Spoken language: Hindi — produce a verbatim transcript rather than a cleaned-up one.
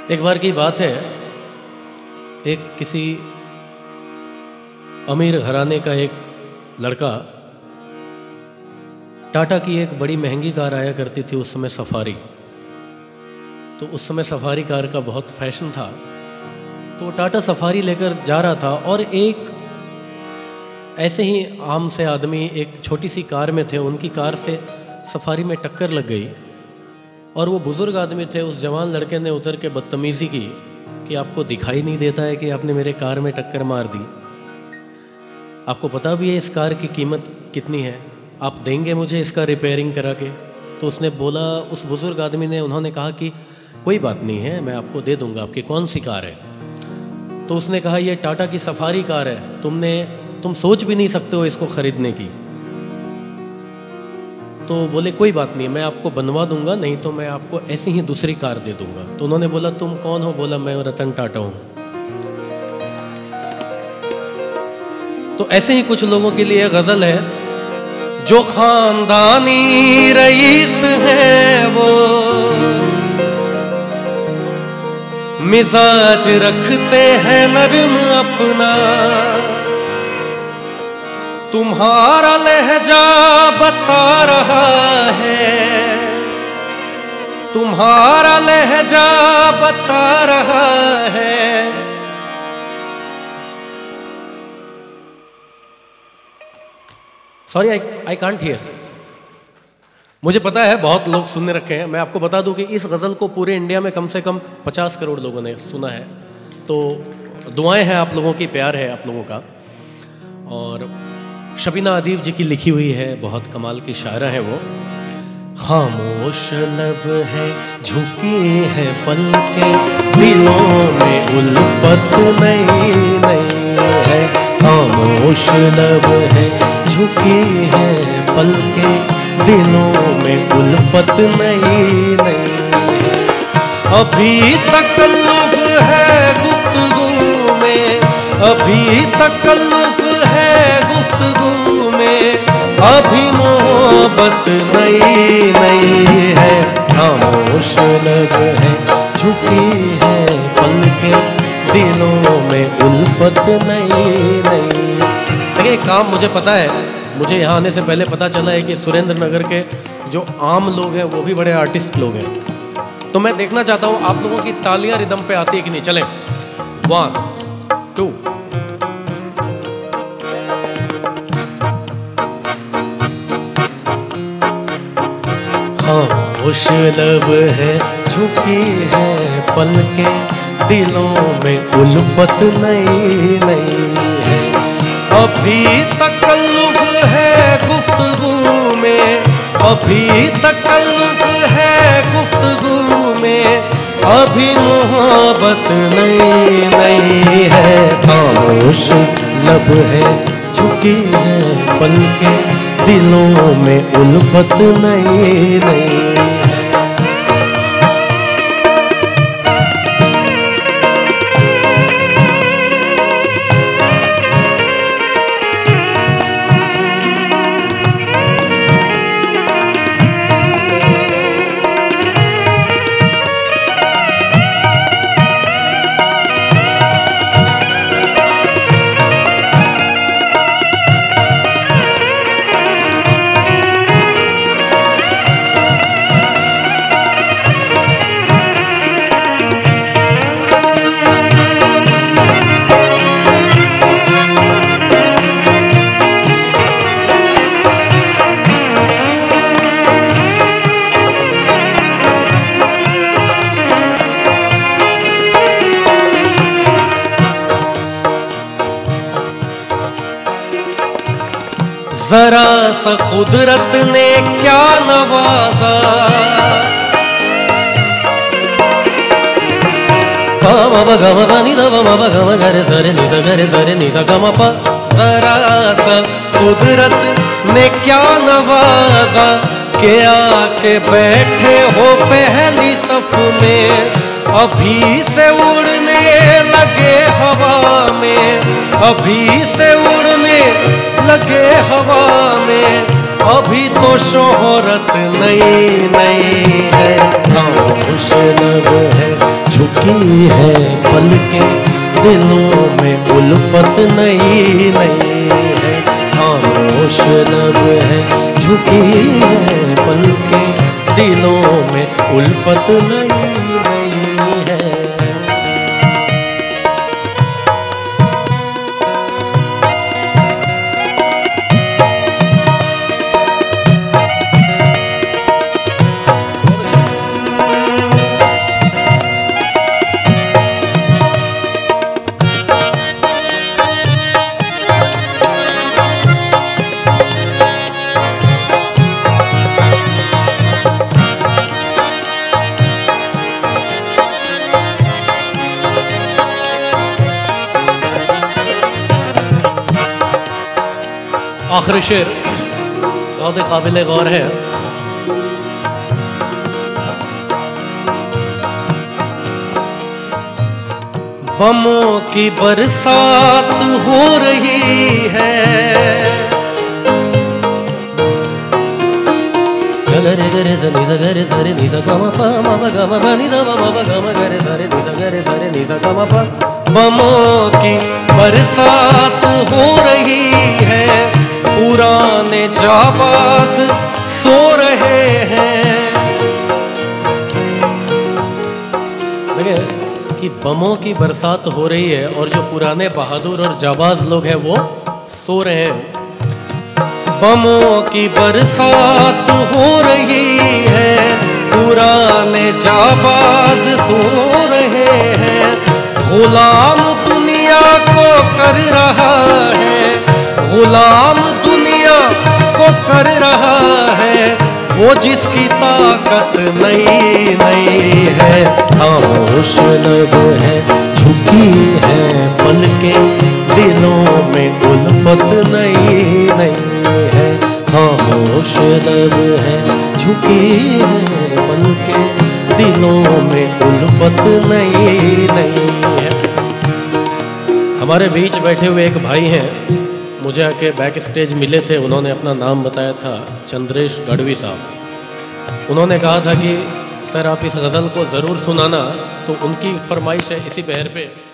एक बार की बात है, एक किसी अमीर घराने का एक लड़का, टाटा की एक बड़ी महंगी कार आया करती थी उस समय, सफारी। तो उस समय सफारी कार का बहुत फैशन था, तो वो टाटा सफारी लेकर जा रहा था और एक ऐसे ही आम से आदमी एक छोटी सी कार में थे, उनकी कार से सफारी में टक्कर लग गई और वो बुज़ुर्ग आदमी थे। उस जवान लड़के ने उतर के बदतमीज़ी की कि आपको दिखाई नहीं देता है कि आपने मेरे कार में टक्कर मार दी? आपको पता भी है इस कार की कीमत कितनी है? आप देंगे मुझे इसका रिपेयरिंग करा के? तो उसने बोला, उस बुज़ुर्ग आदमी ने, उन्होंने कहा कि कोई बात नहीं है, मैं आपको दे दूंगा। आपकी कौन सी कार है? तो उसने कहा, ये टाटा की सफारी कार है, तुमने तुम सोच भी नहीं सकते हो इसको ख़रीदने की। तो बोले कोई बात नहीं, मैं आपको बनवा दूंगा, नहीं तो मैं आपको ऐसी ही दूसरी कार दे दूंगा। तो उन्होंने बोला, तुम कौन हो? बोला, मैं रतन टाटा हूं। तो ऐसे ही कुछ लोगों के लिए गजल है, जो खानदानी रईस है वो मिजाज रखते हैं नरम अपना, तुम्हारा लहजा बता रहा है, तुम्हारा लहजा बता रहा है। Sorry, I I can't hear. मुझे पता है बहुत लोग सुनने रखे हैं। मैं आपको बता दूं कि इस गज़ल को पूरे इंडिया में कम से कम पचास करोड़ लोगों ने सुना है। तो दुआएं हैं आप लोगों की, प्यार है आप लोगों का। और शबीना अदीब जी की लिखी हुई है, बहुत कमाल की शायरा है वो। खामोश लब है, झुकी है पलकें, दिलों में उल्फत नई नई है। खामोश लब है, झुकी है पलकें, दिलों में उल्फत नई नई है। अभी तकल्लुफ़ है गुफ्तगू में, अभी तकल्लुफ़ है गुफ्तगू में, अभी मोहब्बत नई नई है। खामोश लब है, झुकी है पलकें, दिलों में उल्फत नई नई। देखिए, काम मुझे पता है, मुझे यहाँ आने से पहले पता चला है कि सुरेंद्र नगर के जो आम लोग हैं वो भी बड़े आर्टिस्ट लोग हैं। तो मैं देखना चाहता हूँ आप लोगों की तालियां रिदम पे आती है कि नहीं। चले, वन टू। खामोश लब है, झुकी है पलकें, दिलों में उल्फत नई नई है। अभी तकल्लुफ़ है गुफ्तगू में, अभी तकल्लुफ़ है गुफ्तगू में, अभी मोहब्बत नई नई है। खामोश लब है, झुकी है पलकें, दिलों में उल्फत नई नई। जरा सा कुदरत ने क्या नवाजा, जरा सा कुदरत ने क्या नवाजा, के आके बैठे हो पहली सफ में, अभी से उड़ने लगे हवा में, अभी से उड़ने लगे हवा में, अभी तो शोहरत नई नई है। खामोश लब है, झुकी झुकी है पलकें, दिलों में उल्फत नई नई है। खामोश लब है, झुकी है पलकें, दिलों में उल्फत नई नई है। आखिरी शेर बहुत ही काबिल गौर है। बमों की बरसात हो रही है, गरे गरे सा नी सा गरे सा रे नी सा ग म प म प ग म प नी सा म म प ग म गरे सा रे नी सा गरे सा रे नी सा ग म प। बमों की बरसात हो रही है, पुराने जाबाज सो रहे हैं। देखिए कि बमों की बरसात हो रही है और जो पुराने बहादुर और जाबाज लोग हैं वो सो रहे हैं। बमों की बरसात हो रही है, पुराने जाबाज सो रहे हैं। गुलाम दुनिया को कर रहा है, गुलाम दुनिया को कर रहा है, वो जिसकी ताकत नई नई है। खामोश लब है, झुकी है पलकें, दिलों में उल्फत नई नई है। खामोश लब है, झुकी है पलकें, दिलों में उल्फत नई नई है। हमारे बीच बैठे हुए एक भाई हैं, मुझे आके बैक स्टेज मिले थे, उन्होंने अपना नाम बताया था चंद्रेश गढ़वी साहब। उन्होंने कहा था कि सर आप इस गज़ल को ज़रूर सुनाना, तो उनकी फरमाइश है इसी पहर पे